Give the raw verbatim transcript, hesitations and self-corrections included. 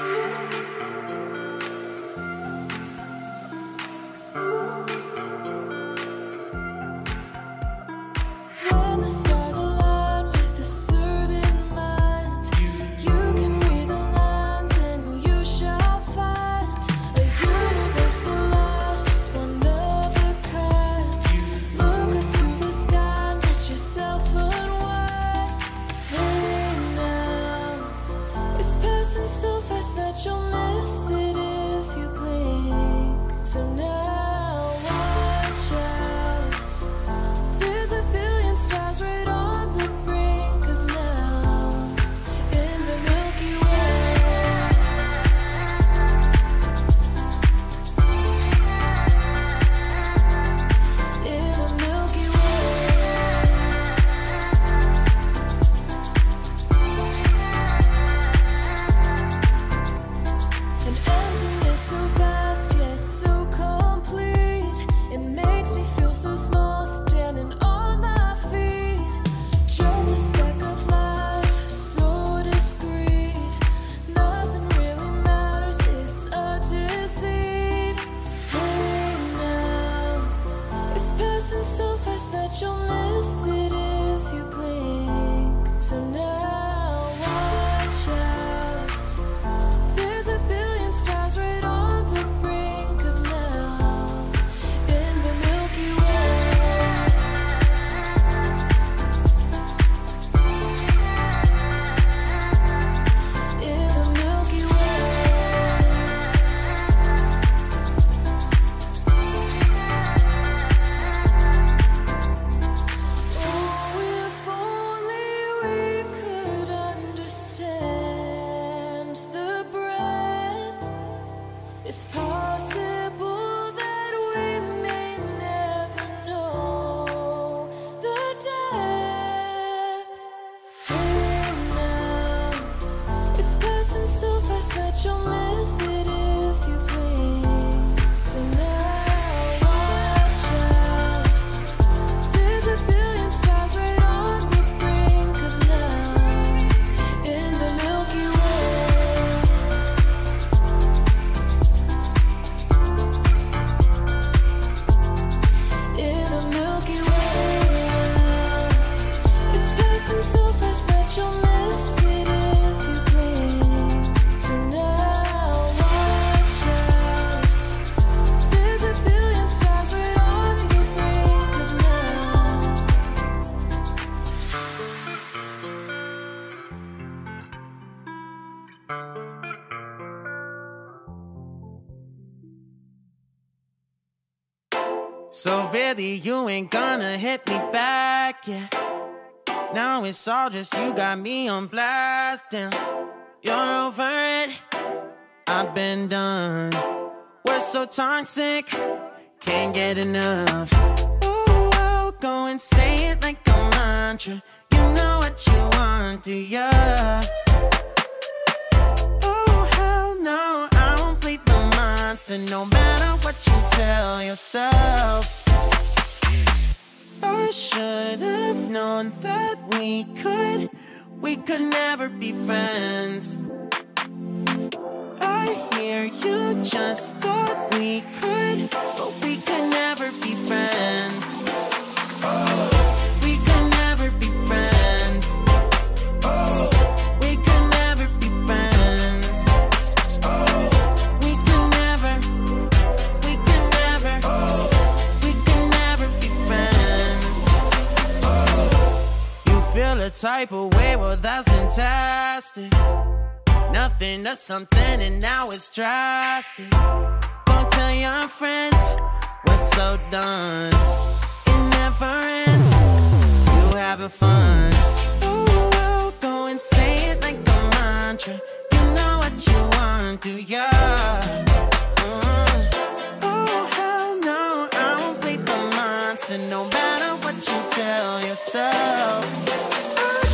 So really, you ain't gonna hit me back, yeah. Now it's all just you got me on blast, damn. You're over it, I've been done. We're so toxic, can't get enough. Ooh, I'll go and say it like a mantra. You know what you want, do ya? Oh, hell no, I won't bleed the monster, no matter what you tell yourself. I should have known that we could, we could never be friends. I hear you just thought we could, but we could never be friends. We could never be friends. We could never be friends. We could never, we could never, we could never be friends. You feel a type of way, well that's fantastic. Nothing to something and now it's drastic. Don't tell your friends we're so done. It never ends, you having fun. Oh, well, go and say it like a mantra. You know what you want, do ya? Uh, oh, hell no, I won't bleed the monster, no matter what you tell yourself.